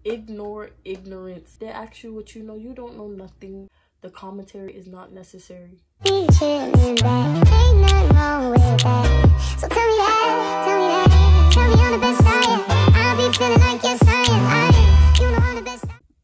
Ignore ignorance. They ask you what you know. You don't know nothing. The commentary is not necessary. Be chillin' back, ain't nothing wrong with that. So tell me that, tell me I'm the best I am. I'll be feeling like yes I am, you know I'm the best.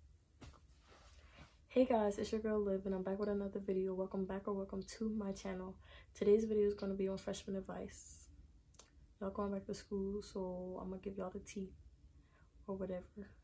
Hey guys, it's your girl Liv and I'm back with another video. Welcome back or welcome to my channel. Today's video is going to be on freshman advice. Y'all going back to school, so I'm gonna give y'all the tea or whatever.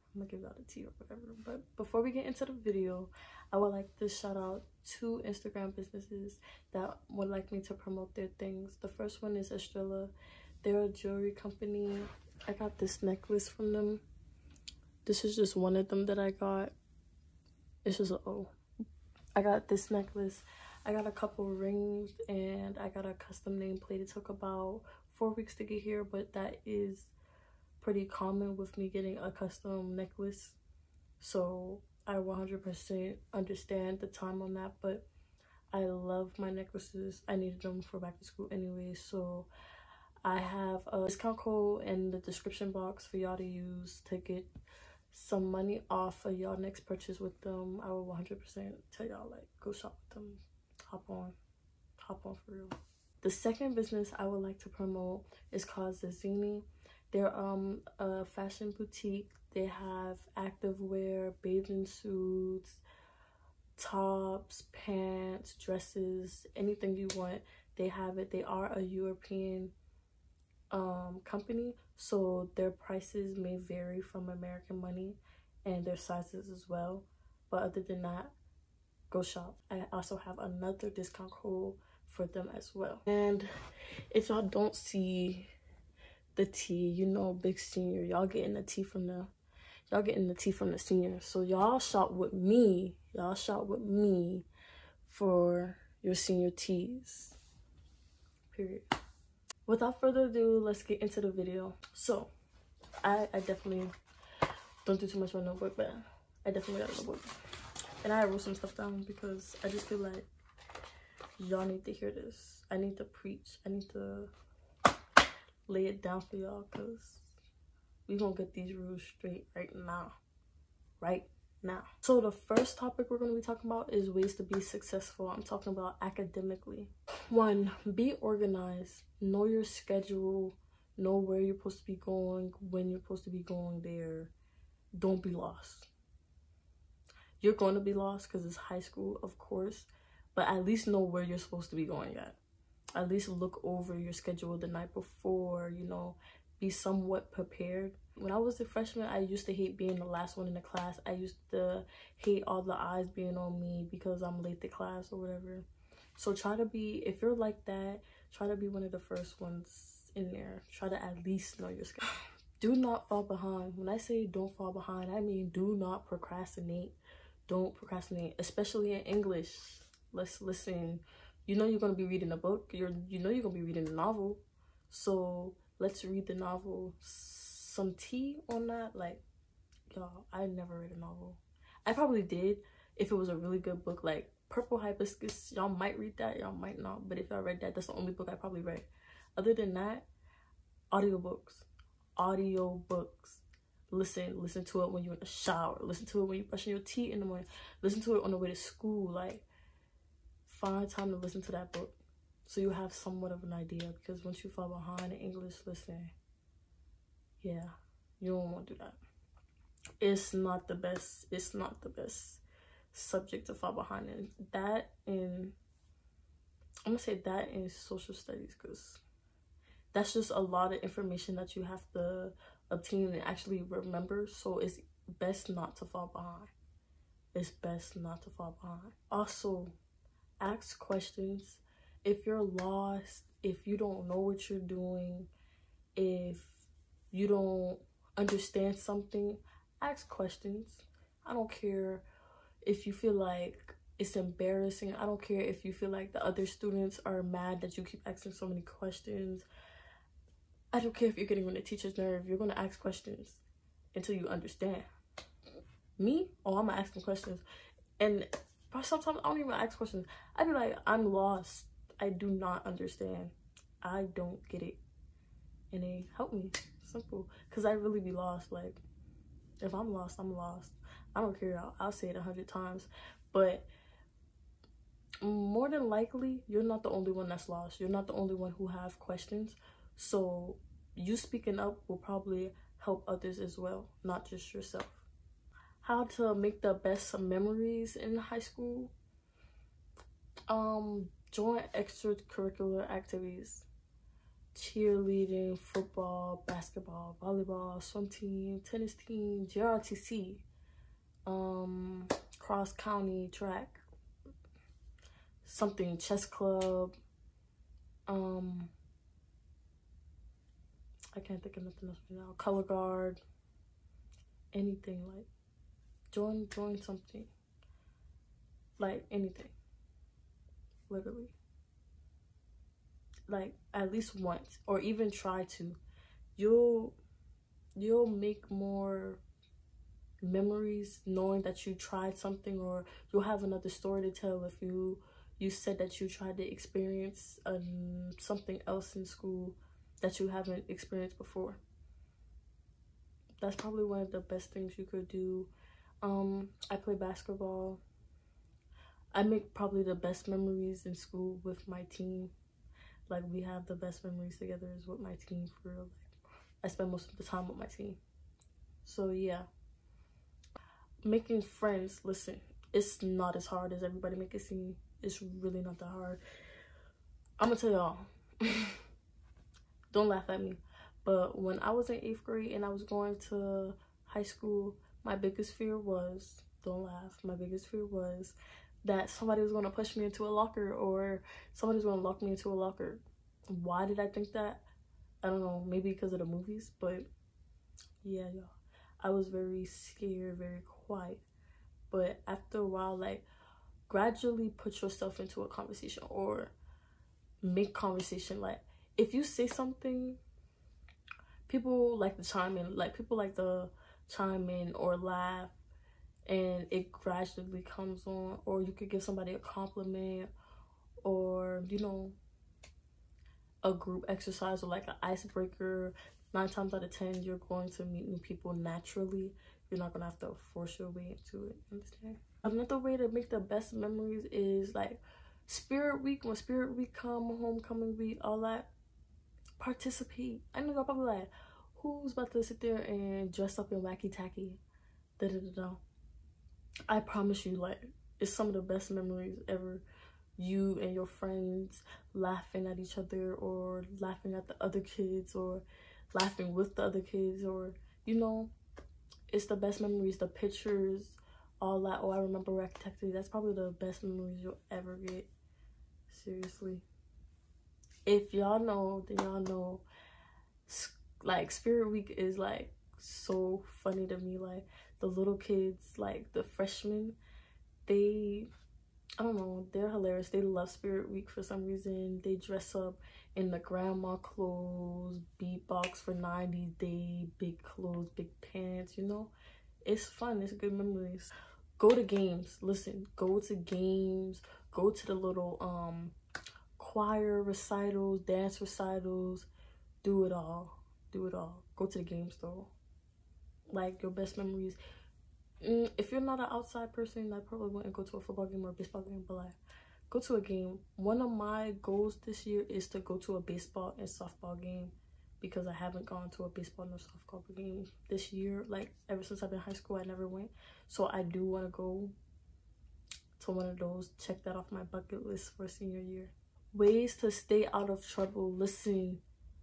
But before we get into the video, I would like to shout out 2 Instagram businesses that would like me to promote their things. The first one is Estrella. They're a jewelry company. I got this necklace from them. This is just one of them that I got. It's just I got this necklace. I got a couple rings and I got a custom nameplate. It took about 4 weeks to get here, but that is pretty common with me getting a custom necklace, so I 100% understand the time on that. But I love my necklaces. I needed them for back to school anyway, so I have a discount code in the description box for y'all to use to get some money off of y'all next purchase with them. I will 100% tell y'all, like, go shop with them. Hop on for real. The second business I would like to promote is called DeaysahB. They're a fashion boutique. They have activewear, bathing suits, tops, pants, dresses, anything you want. They have it. They are a European company, so their prices may vary from American money and their sizes as well. But other than that, go shop. I also have another discount code for them as well. And if y'all don't see the tea, you know, big senior, y'all getting the tea from the seniors. So y'all shop with me for your senior teas, period. Without further ado, let's get into the video. So I definitely don't do too much on the notebook, but I definitely got a notebook and I wrote some stuff down because I just feel like y'all need to hear this. I need to preach. I need to lay it down for y'all, because we gonna get these rules straight right now. So the first topic we're going to be talking about is ways to be successful. I'm talking about academically. 1, be organized. Know your schedule. Know where you're supposed to be going, when you're supposed to be going there. Don't be lost. You're going to be lost because it's high school, of course, but at least know where you're supposed to be going at least look over your schedule the night before, you know, be somewhat prepared. When I was a freshman, I used to hate being the last one in the class. I used to hate all the eyes being on me because I'm late to class or whatever. So try to be, if you're like that, try to be one of the first ones in there. Try to at least know your schedule. Do not fall behind. When I say don't fall behind, I mean do not procrastinate. Don't procrastinate, especially in English. Let's listen. You know you're going to be reading a book. You know you're going to be reading a novel. So let's read the novel. Some tea on that. Like, y'all, I never read a novel. I probably did if it was a really good book, like Purple Hibiscus. Y'all might read that, y'all might not. But if y'all read that, that's the only book I probably read. Other than that, audiobooks. Listen to it when you're in the shower. Listen to it when you're brushing your teeth in the morning. Listen to it on the way to school. Like, find time to listen to that book so you have somewhat of an idea, because once you fall behind in English, listen, yeah, you don't want to do that. It's not the best subject to fall behind in. I'm gonna say that in social studies, because that's just a lot of information that you have to obtain and actually remember. So it's best not to fall behind. Also, ask questions. If you're lost, if you don't know what you're doing, if you don't understand something, ask questions. I don't care if you feel like it's embarrassing. I don't care if you feel like the other students are mad that you keep asking so many questions. I don't care if you're getting on the teacher's nerve. You're going to ask questions until you understand. Me? Oh, I'm going to ask them questions. And sometimes I don't even ask questions. I'd be like, I'm lost. I do not understand. I don't get it. And they help me. Simple. Because I really be lost. Like, If I'm lost, I'm lost. I don't care. I'll say it 100 times. But more than likely, you're not the only one that's lost. You're not the only one who have questions. So you speaking up will probably help others as well, not just yourself. How to make the best memories in high school? Join extracurricular activities. Cheerleading, football, basketball, volleyball, swim team, tennis team, JRTC, cross county track, something, chess club. I can't think of nothing else right now. Color guard, anything. Like join something, like anything, literally. Like at least once, or even try to. You'll make more memories knowing that you tried something, or you'll have another story to tell if you said that you tried to experience something else in school that you haven't experienced before. That's probably one of the best things you could do. I play basketball. I make probably the best memories in school with my team. Like, we have the best memories together is with my team, for real. Like, I spend most of the time with my team. So yeah, making friends, listen, it's not as hard as everybody make it seem. It's really not that hard. I'm gonna tell y'all, don't laugh at me, but when I was in 8th grade and I was going to high school, my biggest fear was, don't laugh, my biggest fear was that somebody was going to push me into a locker, or somebody was going to lock me into a locker. Why did I think that? I don't know, maybe because of the movies, but yeah, y'all, I was very scared, very quiet. But after a while, like, gradually put yourself into a conversation, or make conversation. Like, if you say something, people like to chime in, or laugh, and it gradually comes on. Or you could give somebody a compliment, or, you know, a group exercise, or like an icebreaker. 9 times out of 10, you're going to meet new people naturally. You're not gonna have to force your way into it. Understand? Another way to make the best memories is like Spirit Week. When Spirit Week come, homecoming week, all that, participate. I know y'all probably like, who's about to sit there and dress up in wacky tacky? I promise you, like, it's some of the best memories ever. You and your friends laughing at each other, or laughing at the other kids, or laughing with the other kids, or, you know, it's the best memories. The pictures, all that. Oh, I remember wacky tacky. That's probably the best memories you'll ever get. Seriously. If y'all know, then y'all know. Like, Spirit Week is like so funny to me. Like, the little kids, like the freshmen, I don't know, they're hilarious. They love Spirit Week for some reason. They dress up in the grandma clothes, beatbox for 90 Day, big clothes, big pants, you know. It's fun. It's good memories. Go to games. Listen, go to games. Go to the little choir recitals, dance recitals. Do it all. Do it all. Go to the games though. Like, your best memories. If you're not an outside person, I probably wouldn't go to a football game or a baseball game, but like, go to a game. One of my goals this year is to go to a baseball and softball game, because I haven't gone to a baseball nor softball game this year. Like, ever since I've been in high school, I never went. So I do want to go to one of those. Check that off my bucket list for senior year. Ways to stay out of trouble. Listen,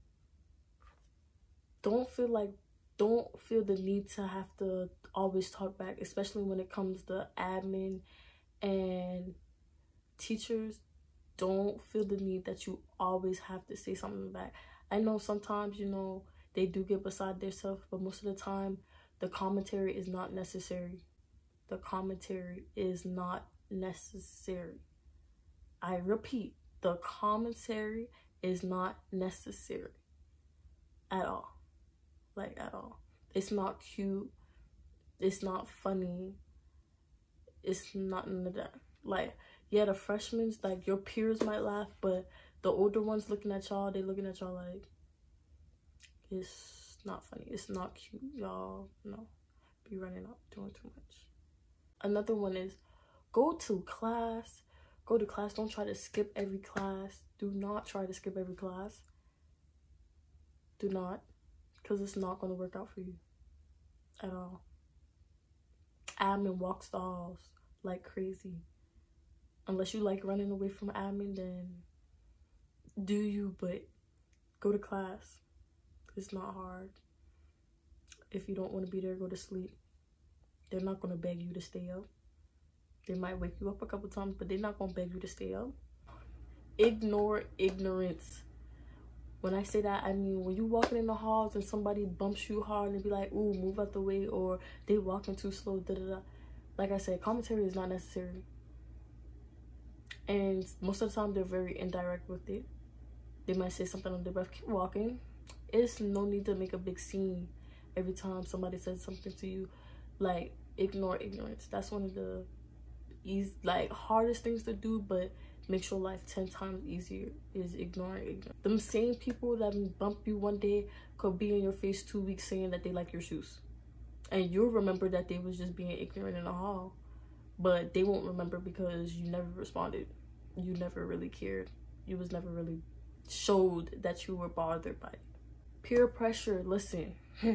don't feel the need to have to always talk back, especially when it comes to admin and teachers. Don't feel the need that you always have to say something back. I know sometimes, you know, they do get beside themselves, but most of the time, the commentary is not necessary. The commentary is not necessary. I repeat, the commentary is not necessary at all. Like, at all. It's not cute. It's not funny. It's not none of that. Like, yeah, the freshmen, like, your peers might laugh, but the older ones looking at y'all, they looking at y'all like, it's not funny. It's not cute, y'all. No. be running out doing too much. Another one is go to class. Go to class. Don't try to skip every class. Do not try to skip every class. Do not. Because it's not going to work out for you at all. Admin walks the halls like crazy. Unless you like running away from admin, then do you, but go to class. It's not hard. If you don't want to be there, go to sleep. They're not going to beg you to stay up. They might wake you up a couple times, but they're not going to beg you to stay up. Ignore ignorance. When I say that, I mean when you walking in the halls and somebody bumps you hard and be like, ooh, move out the way, or they walking too slow, da-da-da. Like I said, commentary is not necessary. And most of the time, they're very indirect with it. They might say something on their breath, keep walking. It's no need to make a big scene every time somebody says something to you. Like, ignore ignorance. That's one of the hardest things to do, but makes your life 10 times easier, is ignoring ignorance. Them same people that bump you one day could be in your face 2 weeks saying that they like your shoes. And you'll remember that they was just being ignorant in the hall. But they won't remember because you never responded. You never really cared. You was never really showed that you were bothered by it. Peer pressure, listen.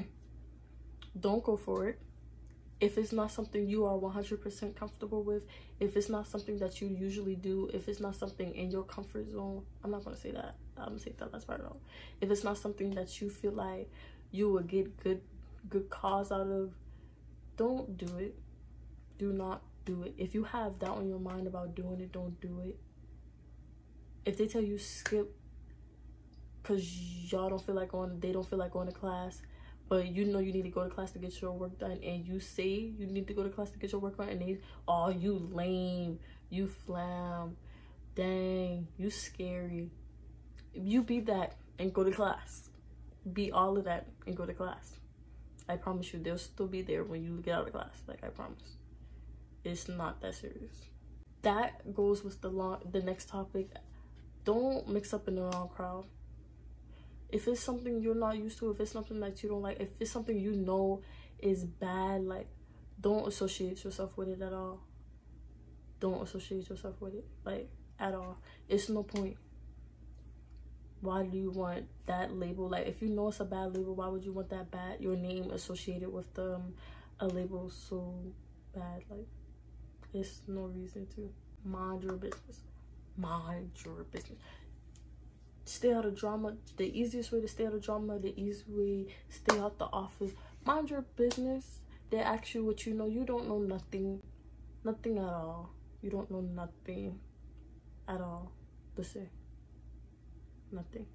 Don't go for it. If it's not something you are 100% comfortable with, if it's not something that you usually do, if it's not something in your comfort zone, I'm not going to say that. I'm going to take that last part out. If it's not something that you feel like you will get good cause out of, don't do it. Do not do it. If you have doubt in your mind about doing it, don't do it. If they tell you skip because y'all don't feel like going, they don't feel like going to class, but you know you need to go to class to get your work done, and you say you need to go to class to get your work done, and they, oh, you lame, you flam, dang, you scary. You be that and go to class. Be all of that and go to class. I promise you, they'll still be there when you get out of class. Like, I promise. It's not that serious. That goes with the next topic. Don't mix up in the wrong crowd. If it's something you're not used to, if it's something that you don't like, if it's something you know is bad, like, don't associate yourself with it at all. Don't associate yourself with it, like, at all. It's no point. Why do you want that label? Like, if you know it's a bad label, why would you want that bad, your name associated with a label so bad? Like, there's no reason to. Mind your business. Mind your business. Stay out of drama. The easiest way to stay out of drama, the easiest way to stay out the office. Mind your business. They ask you what you know. You don't know nothing. Nothing at all. You don't know nothing at all. Listen. Nothing.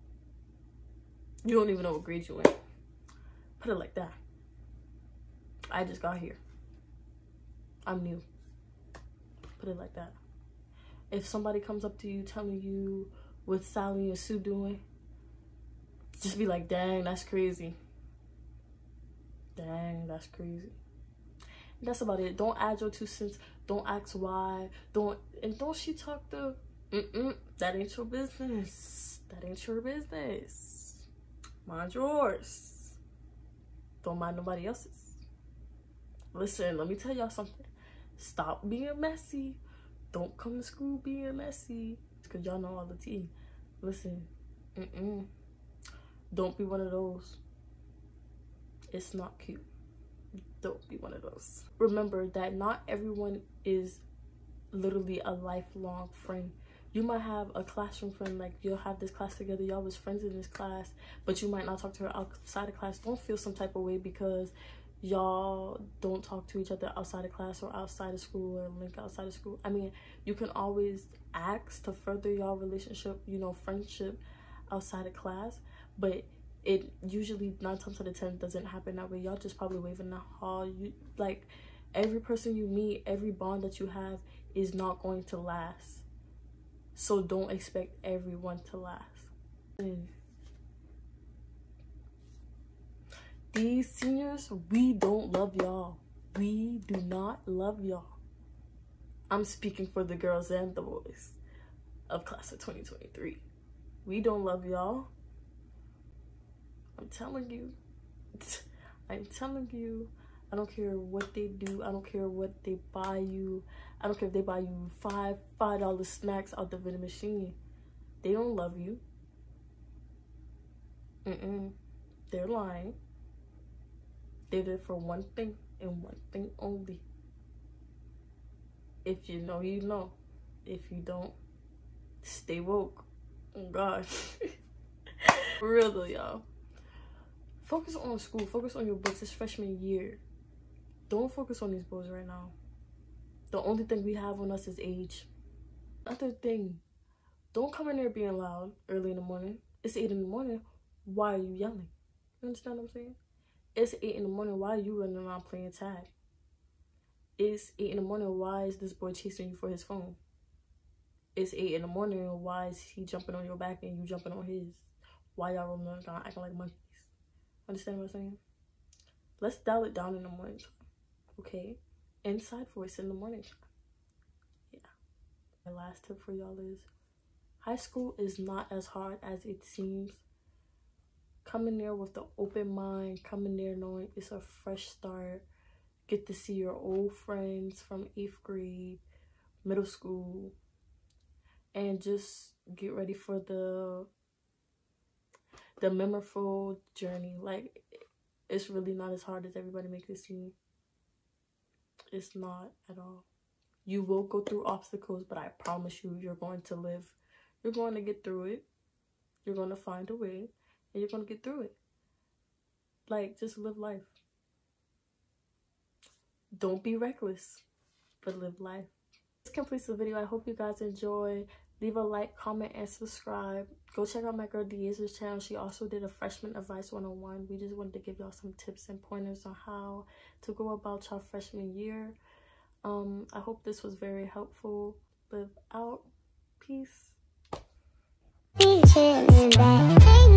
You don't even know what grade you in. Put it like that. I just got here. I'm new. Put it like that. If somebody comes up to you telling you what Sally and Sue doing, just be like, dang, that's crazy. Dang, that's crazy. And that's about it. Don't add your 2 cents. Don't ask why. Don't she talk to, that ain't your business. That ain't your business. Mind yours. Don't mind nobody else's. Listen, let me tell y'all something. Stop being messy. Don't come to school being messy. Because y'all know all the tea. Listen. Don't be one of those. It's not cute. Don't be one of those. Remember that not everyone is literally a lifelong friend. You might have a classroom friend, like you'll have this class together, y'all was friends in this class, but you might not talk to her outside of class. Don't feel some type of way because y'all don't talk to each other outside of class or outside of school or link outside of school. I mean, you can always ask to further y'all relationship, you know, friendship outside of class, but it usually 9 times out of 10 doesn't happen that way. Y'all just probably wave in the hall. You, like, every person you meet, every bond that you have is not going to last. So don't expect everyone to last. These seniors, we don't love y'all. We do not love y'all. I'm speaking for the girls and the boys of class of 2023. We don't love y'all. I'm telling you. I'm telling you. I don't care what they do. I don't care what they buy you. I don't care if they buy you $5 snacks out the vending machine. They don't love you. They're lying. They're there for one thing and one thing only. If you know, you know. If you don't, stay woke. Oh gosh. For real though, y'all. Focus on school. Focus on your books. It's freshman year. Don't focus on these boys right now. The only thing we have on us is age. Another thing, don't come in there being loud early in the morning. It's 8 in the morning. Why are you yelling? You understand what I'm saying? It's 8 in the morning. Why are you running around playing tag? It's 8 in the morning. Why is this boy chasing you for his phone? It's 8 in the morning. Why is he jumping on your back and you jumping on his? Why y'all rolling around acting like monkeys? Understand what I'm saying? Let's dial it down in the morning time. Okay? Inside voice in the morning time. Yeah. My last tip for y'all is, high school is not as hard as it seems. Come in there with the open mind. Come in there knowing it's a fresh start. Get to see your old friends from 8th grade, middle school. And just get ready for the memorable journey. Like, it's really not as hard as everybody makes it seem. It's not at all. You will go through obstacles, but I promise you, you're going to live. You're going to get through it. You're going to find a way, and you're going to get through it. Like, just live life. Don't be reckless, but live life. This completes the video. I hope you guys enjoy. Leave a like, comment, and subscribe. Go check out my girl DeaysahB's channel. She also did a freshman advice 101. We just wanted to give y'all some tips and pointers on how to go about your freshman year. I hope this was very helpful. Live out. Peace.